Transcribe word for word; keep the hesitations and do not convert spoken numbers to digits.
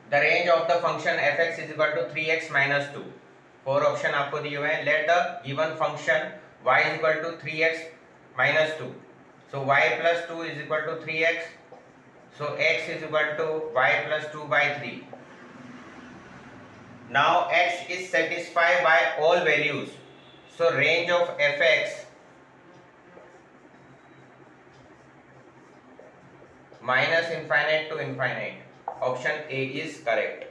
The range of the function f x is equal to three x minus two. Four option आपको दिए हुए हैं। Let the given function y is equal to three x minus two, so y plus two is equal to three x, so x is equal to y plus two by three. Now x is satisfied by all values, so range of fx minus infinite to infinite, option A is correct.